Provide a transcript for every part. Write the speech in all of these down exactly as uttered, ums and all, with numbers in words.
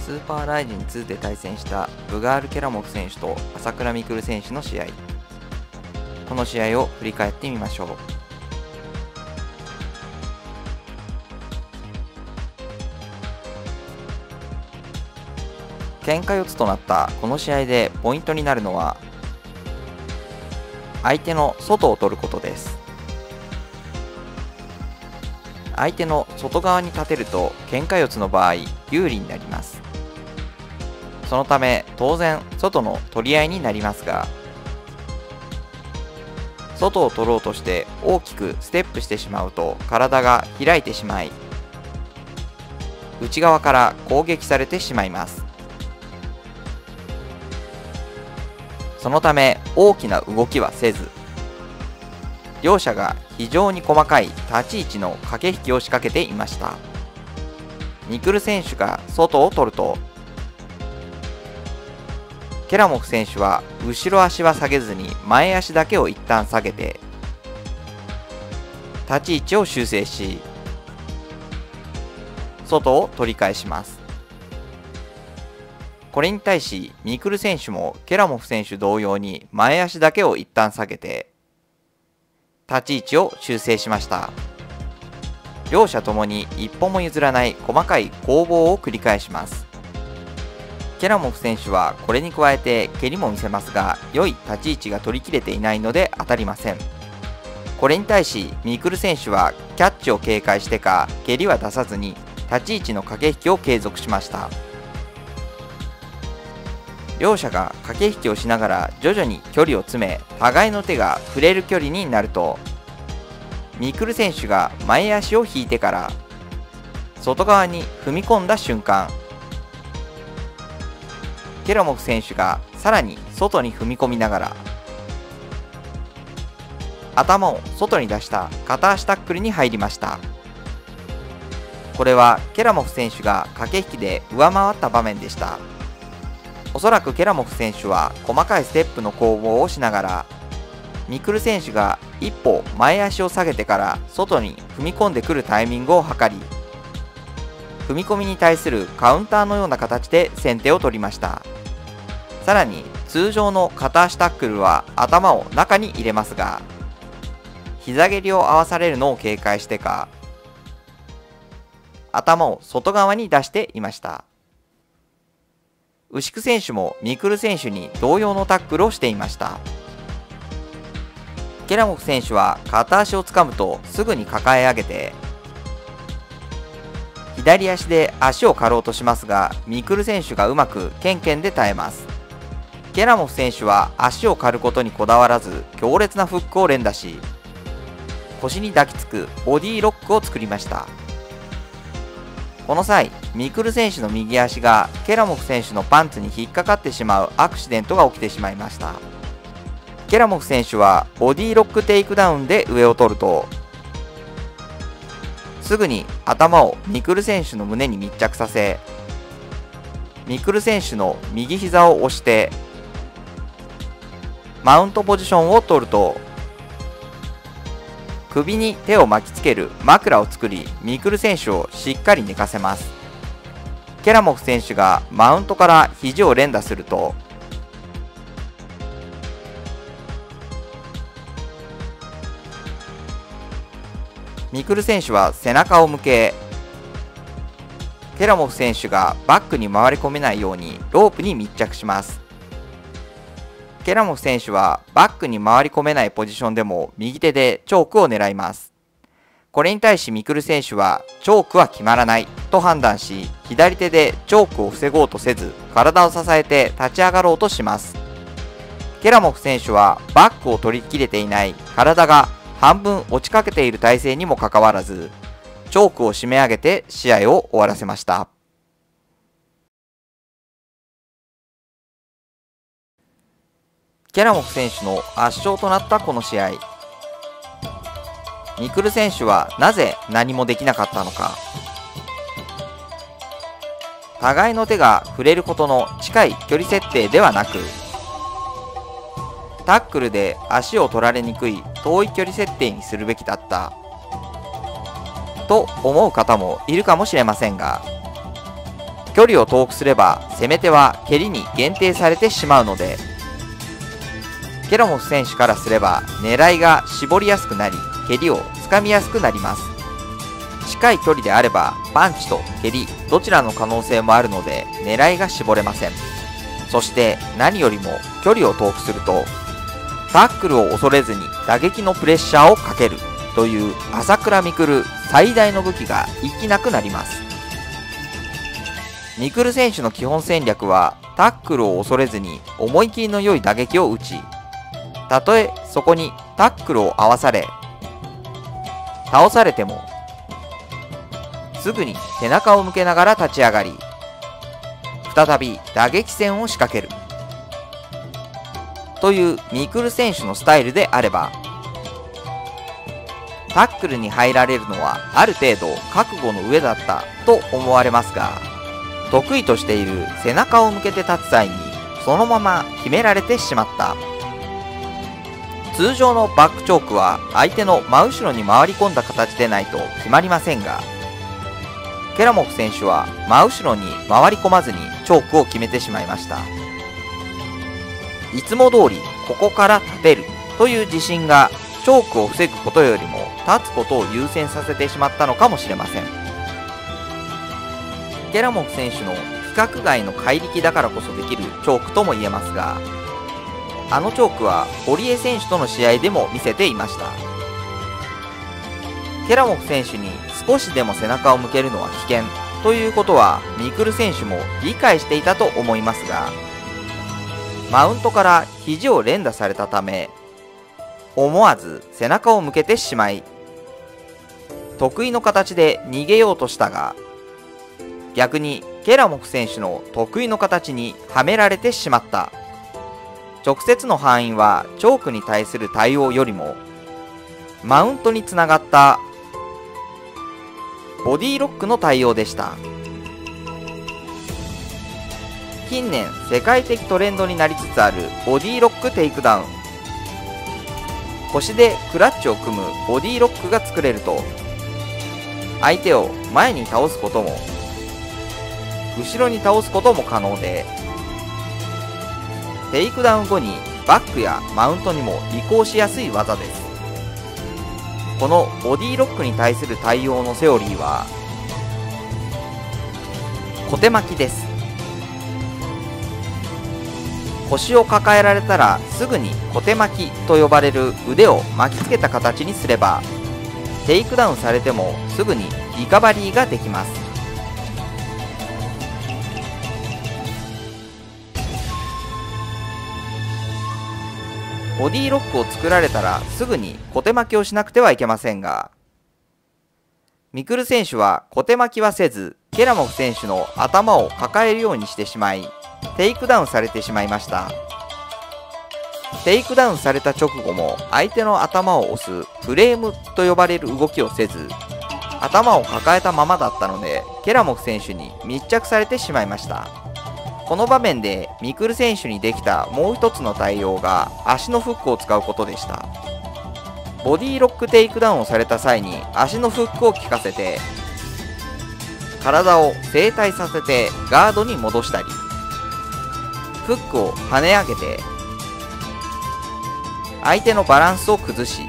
スーパーライジンツーで対戦したブガール・ケラモフ選手と朝倉未来選手の試合。この試合を振り返ってみましょう。喧嘩四つとなったこの試合でポイントになるのは、相手の外を取ることです。相手の外側に立てると喧嘩四つの場合有利になります。そのため当然外の取り合いになりますが、外を取ろうとして大きくステップしてしまうと体が開いてしまい、内側から攻撃されてしまいます。そのため大きな動きはせず、両者が非常に細かい立ち位置の駆け引きを仕掛けていました。ミクル選手が外を取ると、ケラモフ選手は後ろ足は下げずに前足だけを一旦下げて立ち位置を修正し、外を取り返します。これに対しミクル選手もケラモフ選手同様に前足だけを一旦下げて立ち位置を修正しました。両者ともに一歩も譲らない細かい攻防を繰り返します。ケラモフ選手はこれに加えて蹴りも見せますが、良い立ち位置が取り切れていないので当たりません。これに対しミクル選手はキャッチを警戒してか蹴りは出さずに立ち位置の駆け引きを継続しました。両者が駆け引きをしながら徐々に距離を詰め、互いの手が触れる距離になると、ミクル選手が前足を引いてから外側に踏み込んだ瞬間、ケラモフ選手がさらに外に踏み込みながら頭を外に出した片足タックルに入りました。これはケラモフ選手が駆け引きで上回った場面でした。おそらくケラモフ選手は細かいステップの攻防をしながら、ミクル選手が一歩前足を下げてから外に踏み込んでくるタイミングを測り、踏み込みに対するカウンターのような形で先手を取りました。さらに通常の片足タックルは頭を中に入れますが、膝蹴りを合わされるのを警戒してか頭を外側に出していました。牛久選手もミクル選手に同様のタックルをしていました。ケラモフ選手は片足をつかむとすぐに抱え上げて左足で足を刈ろうとしますが、ミクル選手がうまくケンケンで耐えます。ケラモフ選手は足を刈ることにこだわらず強烈なフックを連打し、腰に抱きつくボディロックを作りました。この際、ミクル選手の右足がケラモフ選手のパンツに引っかかってしまうアクシデントが起きてしまいました。ケラモフ選手はボディロックテイクダウンで上を取ると、すぐに頭をミクル選手の胸に密着させ、ミクル選手の右膝を押してマウントポジションを取ると、首に手を巻きつける枕を作り、ミクル選手をしっかり寝かせます。ケラモフ選手がマウントから肘を連打すると、ミクル選手は背中を向け、ケラモフ選手がバックに回り込めないようにロープに密着します。ケラモフ選手はバックに回り込めないポジションでも右手でチョークを狙います。これに対しミクル選手はチョークは決まらないと判断し、左手でチョークを防ごうとせず体を支えて立ち上がろうとします。ケラモフ選手はバックを取り切れていない体が半分落ちかけている体勢にもかかわらず、チョークを締め上げて試合を終わらせました。ケラモフ選手の圧勝となったこの試合、ミクル選手はなぜ何もできなかったのか。互いの手が触れることの近い距離設定ではなく、タックルで足を取られにくい遠い距離設定にするべきだったと思う方もいるかもしれませんが、 距離を遠くすれば攻め手は蹴りに限定されてしまうので、ケラモフ選手からすれば狙いが絞りやすくなり、蹴りをつかみやすくなります。近い距離であればパンチと蹴りどちらの可能性もあるので狙いが絞れません。そして何よりも距離を遠くすると、タックルを恐れずに打撃のプレッシャーをかけるという朝倉未来最大の武器が生きなくなります。未来選手の基本戦略はタックルを恐れずに思い切りの良い打撃を打ち、たとえそこにタックルを合わされ倒されてもすぐに背中を向けながら立ち上がり、再び打撃戦を仕掛けるという未来選手のスタイルであれば、タックルに入られるのはある程度覚悟の上だったと思われますが、得意としている背中を向けて立つ際にそのまま決められてしまった。通常のバックチョークは相手の真後ろに回り込んだ形でないと決まりませんが、ケラモフ選手は真後ろに回り込まずにチョークを決めてしまいました。いつも通りここから立てるという自信がチョークを防ぐことよりも立つことを優先させてしまったのかもしれません。ケラモフ選手の規格外の怪力だからこそできるチョークとも言えますが、あのチョークは堀江選手との試合でも見せていました。ケラモフ選手に少しでも背中を向けるのは危険ということは未来選手も理解していたと思いますが、マウントから肘を連打されたため思わず背中を向けてしまい、得意の形で逃げようとしたが、逆にケラモフ選手の得意の形にはめられてしまった。直接の敗因はチョークに対する対応よりもマウントにつながったボディロックの対応でした。近年世界的トレンドになりつつあるボディロックテイクダウン。腰でクラッチを組むボディロックが作れると、相手を前に倒すことも後ろに倒すことも可能で、テイクダウン後にバックやマウントにも移行しやすい技です。このボディロックに対する対応のセオリーは小手巻きです。腰を抱えられたらすぐに小手巻きと呼ばれる腕を巻きつけた形にすれば、テイクダウンされてもすぐにリカバリーができます。ボディロックを作られたらすぐに小手巻きをしなくてはいけませんが、未来選手は小手巻きはせず、ケラモフ選手の頭を抱えるようにしてしまい、テイクダウンされてしまいました。テイクダウンされた直後も相手の頭を押すフレームと呼ばれる動きをせず、頭を抱えたままだったのでケラモフ選手に密着されてしまいました。この場面で未来選手にできたもう一つの対応が足のフックを使うことでした。ボディロックテイクダウンをされた際に足のフックを効かせて体を正対させてガードに戻したり、フックを跳ね上げて相手のバランスを崩し、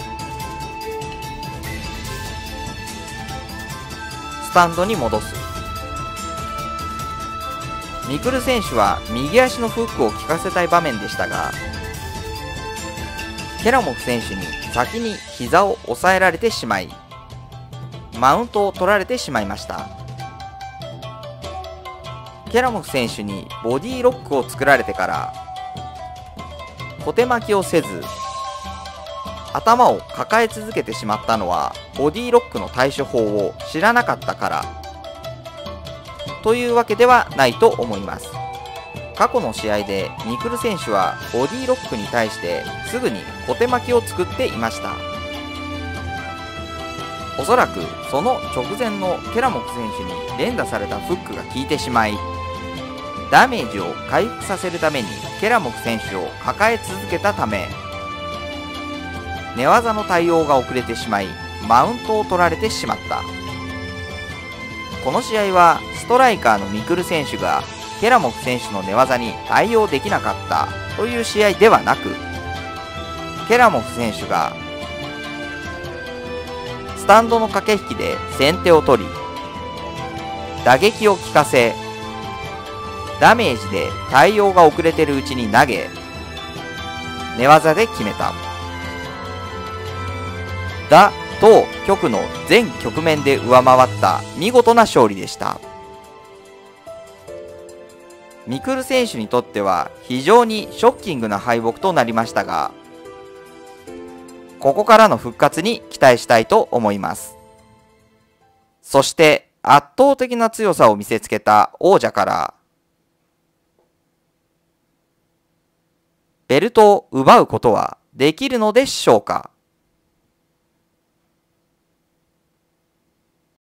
スタンドに戻す。未来選手は右足のフックを効かせたい場面でしたが、ケラモフ選手に先に膝を押さえられてしまい、マウントを取られてしまいました。ケラモフ選手にボディロックを作られてから小手巻きをせず頭を抱え続けてしまったのはボディロックの対処法を知らなかったからというわけではないと思います。過去の試合で未来選手はボディロックに対してすぐに小手巻きを作っていました。おそらくその直前のケラモフ選手に連打されたフックが効いてしまい、ダメージを回復させるためにケラモフ選手を抱え続けたため、寝技の対応が遅れてしまいマウントを取られてしまった。 この試合はストライカーのミクル選手がケラモフ選手の寝技に対応できなかったという試合ではなく、ケラモフ選手がスタンドの駆け引きで先手を取り、打撃を効かせ、ダメージで対応が遅れているうちに投げ、寝技で決めた。打、投、局の全局面で上回った見事な勝利でした。ミクル選手にとっては非常にショッキングな敗北となりましたが、ここからの復活に期待したいと思います。そして圧倒的な強さを見せつけた王者からベルトを奪うことはできるのでしょうか。